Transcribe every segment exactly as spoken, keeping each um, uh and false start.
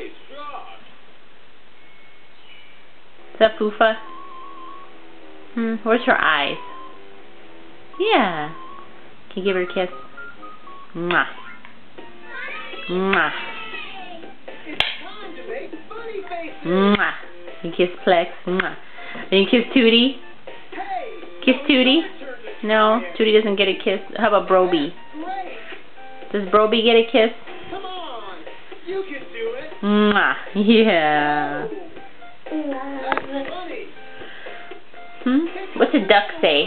Nice job. Is that Fufa? Hmm, where's her eyes? Yeah. Can you give her a kiss? Mwah. Mwah. It's time to make funny faces. Mwah. You kiss Plex. Mwah. And you kiss Tootie? Hey, Kiss Tootie? No, Tootie doesn't get a kiss. How about Broby? great. Does Broby get a kiss? Come on. You can do it. Mwah. Yeah. That's funny. Hmm? What's a duck say?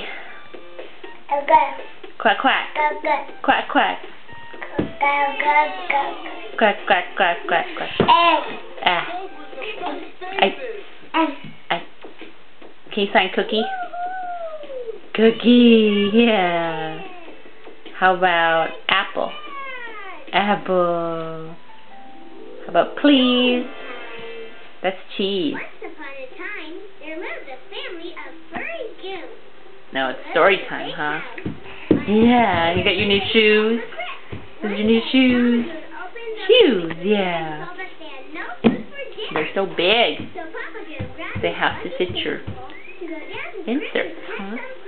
Quack quack. Quack quack. Quack quack quack quack quack. Ah. I. I. Can you sign Cookie? Cookie. Yeah. How about apple? Apple. How about please? That's cheese. Once upon a time, there lived a family of furry goons. No, it's story time, huh? Yeah, you got your new shoes? Those are your new shoes? Shoes, yeah. They're so big. They have to fit your inserts, huh?